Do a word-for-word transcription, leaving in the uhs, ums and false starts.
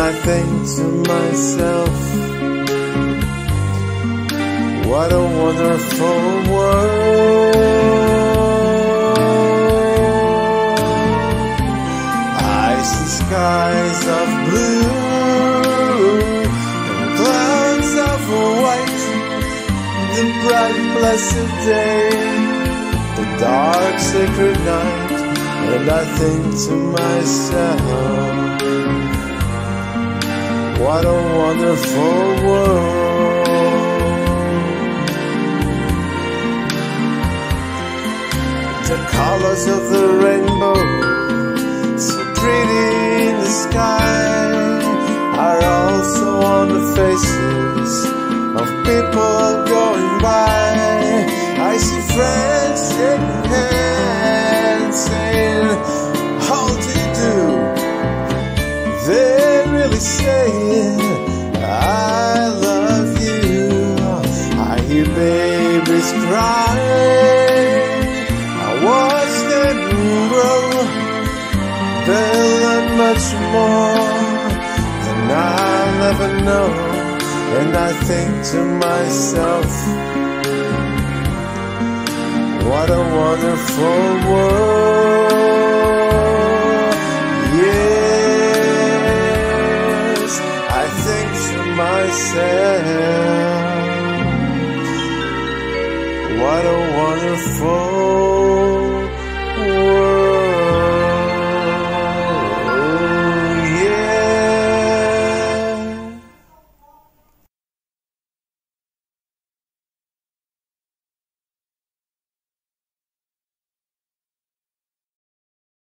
I think to myself, what a wonderful world. I see skies of blue and clouds of white, the bright blessed day, the dark sacred night. And I think to myself, what a wonderful world. The colors of the rainbow, so pretty in the sky, are also on the faces of people going by. I see friends shaking hands, saying, how do you do? They're really saying, I love you. I hear babies crying, I watch them grow. They learn much more than I'll ever know. And I think to myself, what a wonderful world. Yes, I think to myself, what a wonderful